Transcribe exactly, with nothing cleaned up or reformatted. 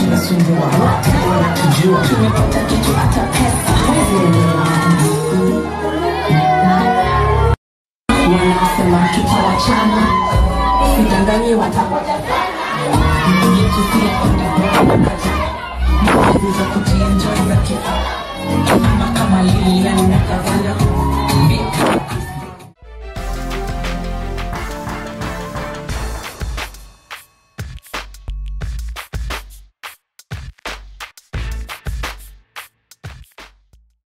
tunasumbua wote wanatujua tumepata kitu hata pesa wanasema tutawachana sitanganyi watapotea yetu pia kuna za kujienjoy za kifaa kama kama lili yani nakazana